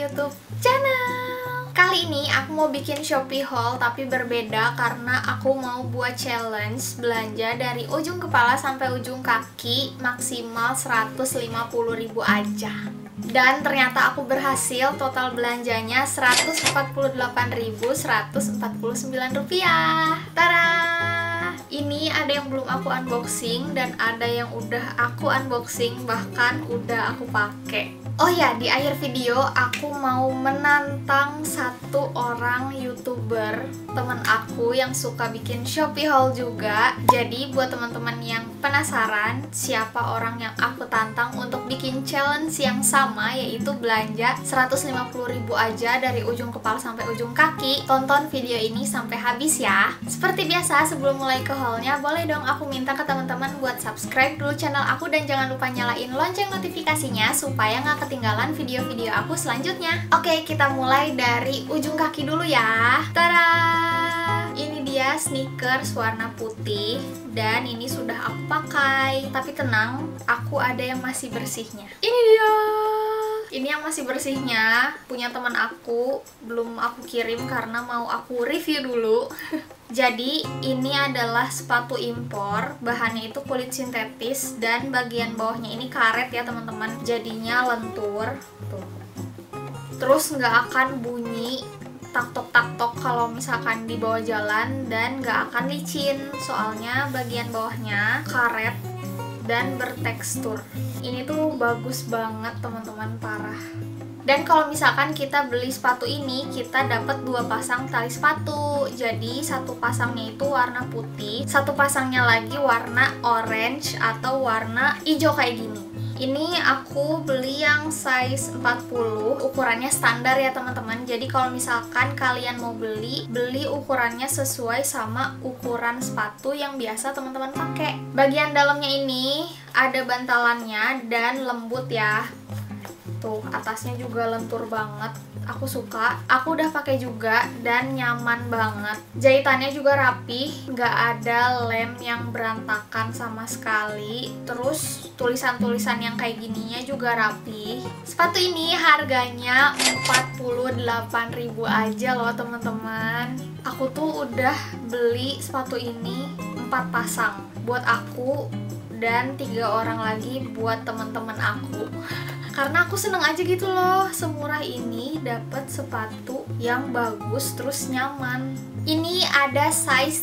YouTube channel. Kali ini aku mau bikin Shopee haul tapi berbeda karena aku mau buat challenge belanja dari ujung kepala sampai ujung kaki maksimal 150.000 aja. Dan ternyata aku berhasil, total belanjanya Rp148.149. Tada! Ini ada yang belum aku unboxing dan ada yang udah aku unboxing, bahkan udah aku pakai. Oh ya, di akhir video aku mau menantang satu orang YouTuber teman aku yang suka bikin Shopee haul juga. Jadi buat teman-teman yang penasaran siapa orang yang aku tantang untuk bikin challenge yang sama, yaitu belanja 150.000 aja dari ujung kepala sampai ujung kaki, tonton video ini sampai habis ya. Seperti biasa, sebelum mulai ke haulnya, boleh dong aku minta ke teman-teman buat subscribe dulu channel aku dan jangan lupa nyalain lonceng notifikasinya supaya nggak ketinggalan video-video aku selanjutnya. Oke, kita mulai dari ujung kaki dulu ya. Tada! Ini dia sneakers warna putih dan ini sudah aku pakai. Tapi tenang, aku ada yang masih bersihnya. Ini dia. Ini yang masih bersihnya, punya teman aku, belum aku kirim karena mau aku review dulu. Jadi ini adalah sepatu impor, bahannya itu kulit sintetis dan bagian bawahnya ini karet ya teman-teman, jadinya lentur tuh. Terus nggak akan bunyi tak-tok kalau misalkan di bawah jalan dan nggak akan licin, soalnya bagian bawahnya karet dan bertekstur. Ini tuh bagus banget teman-teman, parah. Dan kalau misalkan kita beli sepatu ini, kita dapat 2 pasang tali sepatu. Jadi satu pasangnya itu warna putih, satu pasangnya lagi warna orange atau warna hijau kayak gini. Ini aku beli yang size 40, ukurannya standar ya teman-teman. Jadi kalau misalkan kalian mau beli ukurannya sesuai sama ukuran sepatu yang biasa teman-teman pakai. Bagian dalamnya ini ada bantalannya dan lembut ya. Tuh, atasnya juga lentur banget. Aku suka. Aku udah pakai juga dan nyaman banget. Jahitannya juga rapi, nggak ada lem yang berantakan sama sekali. Terus tulisan-tulisan yang kayak gininya juga rapi. Sepatu ini harganya 48.000 aja loh teman-teman. Aku tuh udah beli sepatu ini 4 pasang buat aku dan 3 orang lagi buat teman-teman aku. Karena aku seneng aja gitu loh, semurah ini dapet sepatu yang bagus terus nyaman. Ini ada size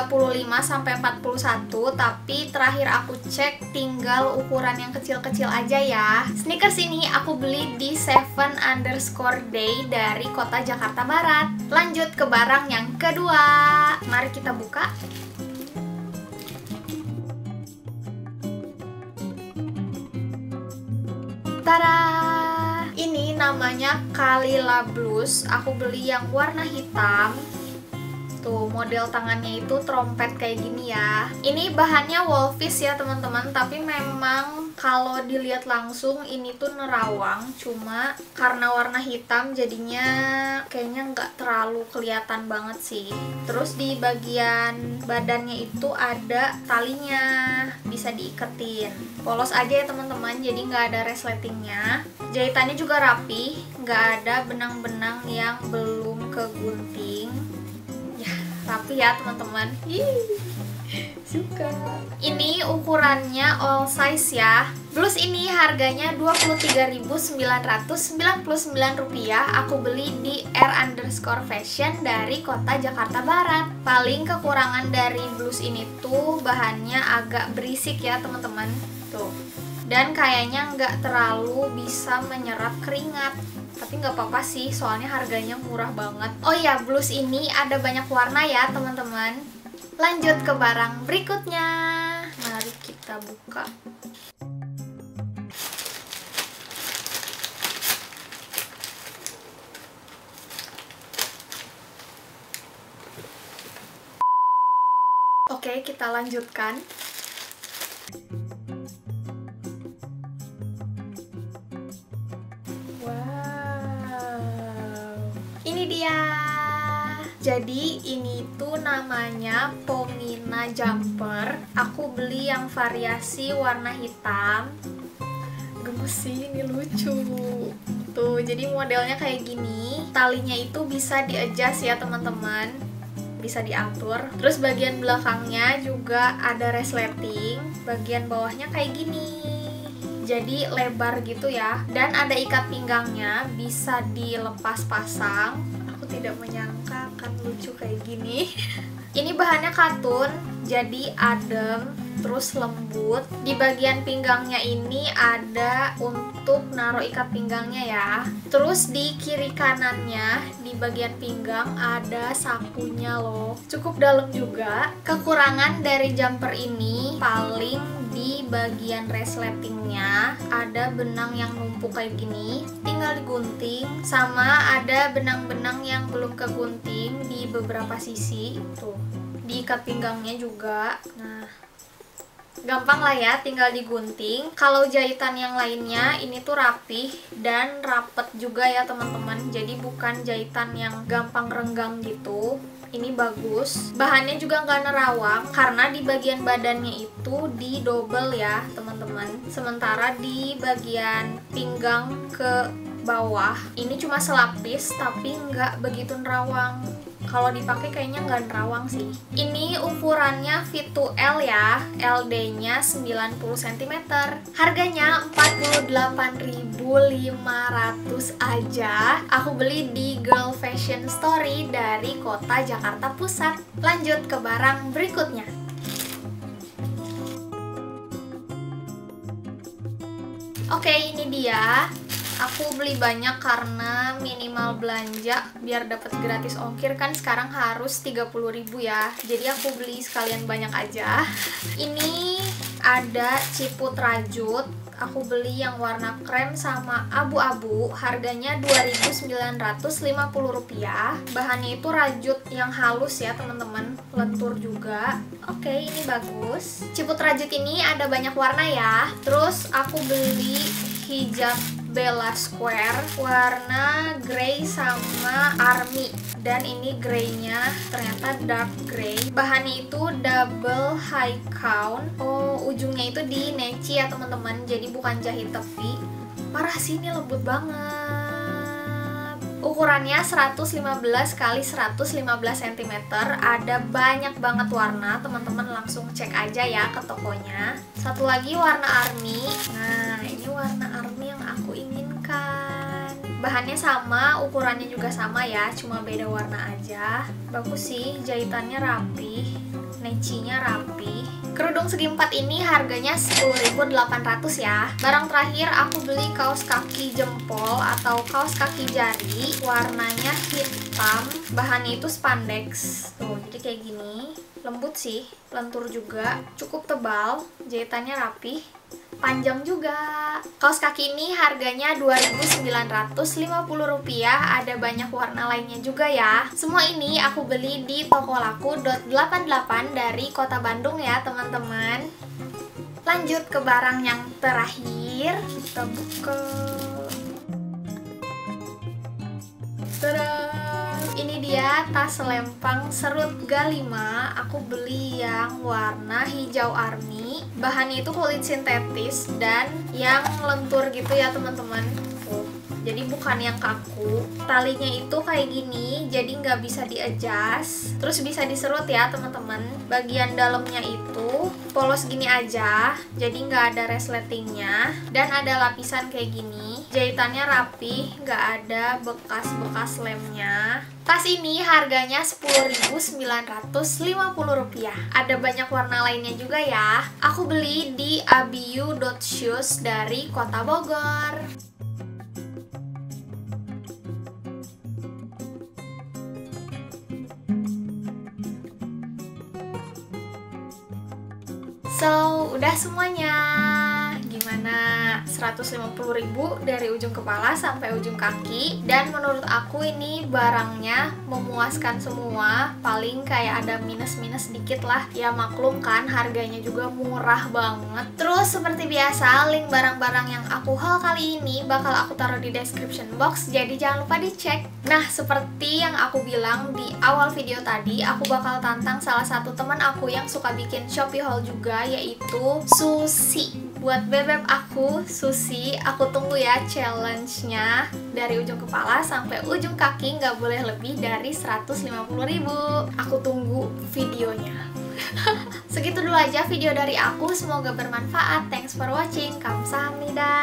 35-41, tapi terakhir aku cek tinggal ukuran yang kecil-kecil aja ya. Sneakers ini aku beli di 7_day dari kota Jakarta Barat. Lanjut ke barang yang kedua. Mari kita buka. Tada! Ini namanya Kalila Blues. Aku beli yang warna hitam. Tuh, model tangannya itu trompet kayak gini ya. Ini bahannya Wolfish ya teman-teman, tapi memang kalau dilihat langsung ini tuh nerawang. Cuma karena warna hitam jadinya kayaknya nggak terlalu kelihatan banget sih. Terus di bagian badannya itu ada talinya, bisa diiketin. Polos aja ya teman-teman, jadi nggak ada resletingnya. Jahitannya juga rapi, nggak ada benang-benang yang belum kegunting. Rapi ya teman-teman. Suka. Ini ukurannya all size ya. Blus ini harganya Rp23.999. Aku beli di R_fashion dari kota Jakarta Barat. Paling kekurangan dari blus ini tuh bahannya agak berisik ya teman-teman. Tuh. Dan kayaknya nggak terlalu bisa menyerap keringat. Tapi nggak apa-apa sih, soalnya harganya murah banget. Oh ya, blus ini ada banyak warna ya teman-teman. Lanjut ke barang berikutnya. Mari kita buka. Oke, kita lanjutkan. Ini dia. Jadi ini tuh namanya Pomina Jumper. Aku beli yang variasi warna hitam. Gemes sih, ini lucu. Tuh, jadi modelnya kayak gini. Talinya itu bisa di-adjust ya teman-teman, bisa diatur. Terus bagian belakangnya juga ada resleting, bagian bawahnya kayak gini, jadi lebar gitu ya. Dan ada ikat pinggangnya, bisa dilepas pasang. Aku tidak menyangka akan lucu kayak gini. Ini bahannya katun, jadi adem, terus lembut. Di bagian pinggangnya ini ada untuk naruh ikat pinggangnya ya. Terus di kiri kanannya, di bagian pinggang ada sapunya loh. Cukup dalam juga. Kekurangan dari jumper ini paling di bagian resletingnya ada benang yang numpuk kayak gini, tinggal digunting. Sama ada benang-benang yang belum kegunting di beberapa sisi. Tuh, di ikat pinggangnya juga. Nah, gampang lah ya, tinggal digunting. Kalau jahitan yang lainnya ini tuh rapih dan rapet juga ya teman-teman. Jadi bukan jahitan yang gampang renggang gitu. Ini bagus. Bahannya juga nggak nerawang karena di bagian badannya itu di double ya teman-teman. Sementara di bagian pinggang ke bawah ini cuma selapis tapi nggak begitu nerawang. Kalau dipakai kayaknya nggak nerawang sih. Ini ukurannya fit to L ya, LD-nya 90 cm. Harganya 48.500 aja. Aku beli di Girl Fashion Story dari kota Jakarta Pusat. Lanjut ke barang berikutnya. Oke, ini dia. Aku beli banyak karena minimal belanja biar dapat gratis ongkir, kan sekarang harus 30.000 ya. Jadi aku beli sekalian banyak aja. Ini ada ciput rajut. Aku beli yang warna krem sama abu-abu. Harganya Rp2.950. Bahannya itu rajut yang halus ya teman-teman, lentur juga. Oke, ini bagus. Ciput rajut ini ada banyak warna ya. Terus aku beli hijab Bella Square warna grey sama army, dan ini greynya ternyata dark grey. Bahannya itu double high count. Oh, ujungnya itu di neci ya teman-teman, jadi bukan jahit tepi. Parah sih, ini lembut banget. Ukurannya 115 x 115 cm. Ada banyak banget warna, teman-teman langsung cek aja ya ke tokonya. Satu lagi warna army. Nah, ini warna army yang aku inginkan. Bahannya sama, ukurannya juga sama ya, cuma beda warna aja. Bagus sih, jahitannya rapi, necinya rapi. Kerudung segi empat ini harganya 10.800 ya. Barang terakhir aku beli kaos kaki jempol atau kaos kaki jari. Warnanya hitam, bahannya itu spandex. Tuh, jadi kayak gini. Lembut sih, lentur juga, cukup tebal, jahitannya rapi, panjang juga. Kaos kaki ini harganya Rp2.950. Ada banyak warna lainnya juga ya. Semua ini aku beli di tokolaku.88 dari kota Bandung ya teman-teman. Lanjut ke barang yang terakhir, kita buka. Tada! Ini dia tas selempang serut G5. Aku beli yang warna hijau army. Bahannya itu kulit sintetis dan yang lentur gitu ya teman-teman. Jadi bukan yang kaku. Talinya itu kayak gini, jadi nggak bisa di-adjust. Terus bisa diserut ya teman-teman. Bagian dalamnya itu polos gini aja, jadi nggak ada resletingnya. Dan ada lapisan kayak gini. Jahitannya rapi, nggak ada bekas-bekas lemnya. Tas ini harganya Rp10.950. Ada banyak warna lainnya juga ya. Aku beli di abiu.shoes dari kota Bogor. So, udah semuanya. Gimana? 150.000 dari ujung kepala sampai ujung kaki. Dan menurut aku ini barangnya memuaskan semua. Paling kayak ada minus-minus dikit lah. Ya maklum kan, harganya juga murah banget. Terus seperti biasa, link barang-barang yang aku haul kali ini bakal aku taruh di description box, jadi jangan lupa dicek. Nah, seperti yang aku bilang di awal video tadi, aku bakal tantang salah satu teman aku yang suka bikin Shopee haul juga, yaitu Susi. buat bebek aku, Susi. Aku tunggu ya challenge-nya. Dari ujung kepala sampai ujung kaki nggak boleh lebih dari 150.000. Aku tunggu videonya. Segitu dulu aja video dari aku, semoga bermanfaat. Thanks for watching. Kamsahamnida.